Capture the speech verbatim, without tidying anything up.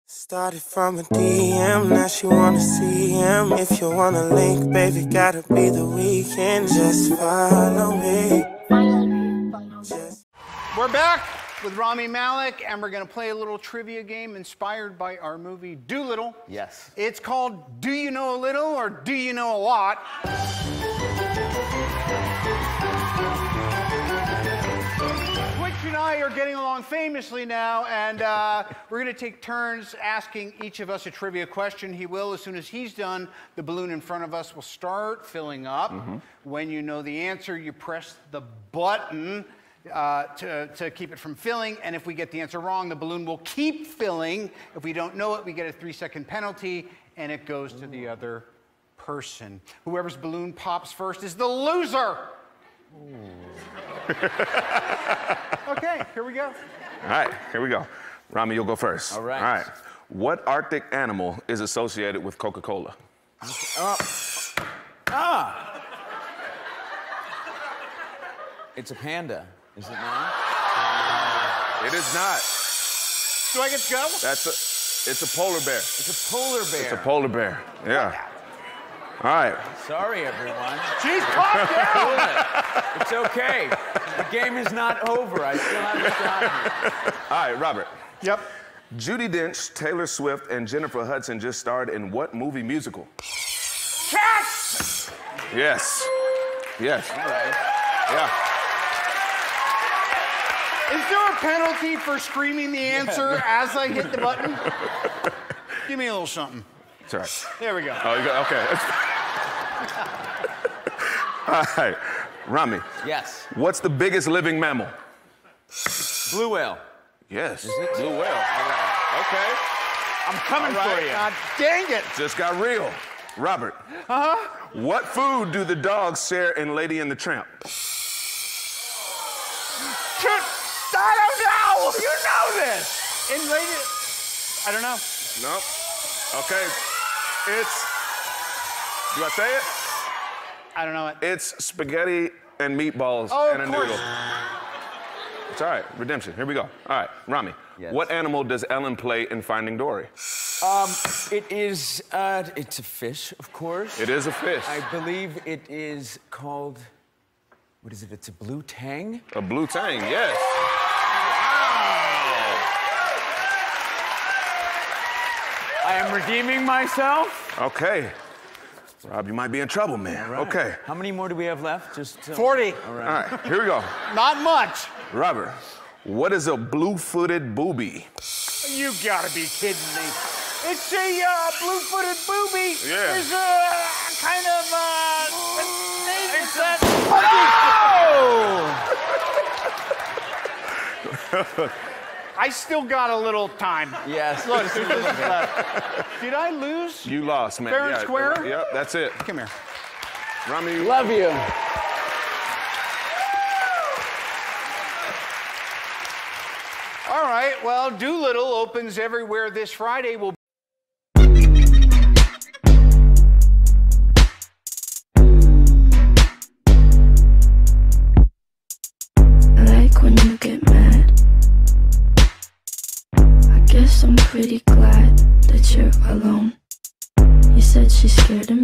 Started from a D M, now she wanna see him. If you wanna link, baby, gotta be the weekend. Just follow me. Just... We're back with Rami Malek, and we're gonna play a little trivia game inspired by our movie Doolittle. Yes. It's called Do You Know a Little or Do You Know a Lot? Twitch and I are getting along famously now, and uh, we're gonna take turns asking each of us a trivia question. He will, as soon as he's done, the balloon in front of us will start filling up. Mm-hmm. When you know the answer, you press the button uh, to, to keep it from filling, and if we get the answer wrong, the balloon will keep filling. If we don't know it, we get a three-second penalty, and it goes to the other person. Whoever's balloon pops first is the loser. Okay, here we go. All right, here we go. Rami, you'll go first. All right. All right. What Arctic animal is associated with Coca-Cola? Oh. Ah! It's a panda, is it not? It is not. Do I get to go? That's a, it's a polar bear. It's a polar bear. It's a polar bear, yeah. All right. Sorry, everyone. She's popped down. It's okay. The game is not over. I still have a shot here. All right, Robert. Yep. Judi Dench, Taylor Swift, and Jennifer Hudson just starred in what movie musical? Cats! Yes. Yes. All right. Yeah. Is there a penalty for screaming the answer yeah. as I hit the button? Give me a little something. It's all right. There we go. Oh, you got, okay. All right. Rami. Yes. What's the biggest living mammal? Blue whale. Yes. Is it? Blue whale. All right. Okay. I'm coming All right. for you. God dang it. Just got real. Robert. Uh-huh. What food do the dogs share in Lady and the Tramp? I don't know. You know this. In Lady... I don't know. Nope. Okay. It's... Do I say it? I don't know it. It's spaghetti and meatballs oh, and a of course. noodle. It's all right. Redemption. Here we go. All right. Rami. Yes. What animal does Ellen play in Finding Dory? Um, it is, uh, it's a fish, of course. It is a fish. I believe it is called, what is it? It's a blue tang? A blue tang, yes. I am redeeming myself. Okay. Rob, you might be in trouble, man. Right. Okay. How many more do we have left? Just uh... forty. All right. All right, here we go. Not much. Robert, what is a blue-footed booby? You gotta be kidding me. It's a uh, blue-footed booby. Yeah. It's a kind of, uh... It's that... Oh! I still got a little time. Yes. Look, this is left. Did I lose? You lost, man. Fair and yeah, square? Yep, that's it. Come here. Rami. Love you. All right, well, Doolittle opens everywhere this Friday. We'll I like when you get mad. I guess I'm pretty glad that you're alone. You said she's scared of me.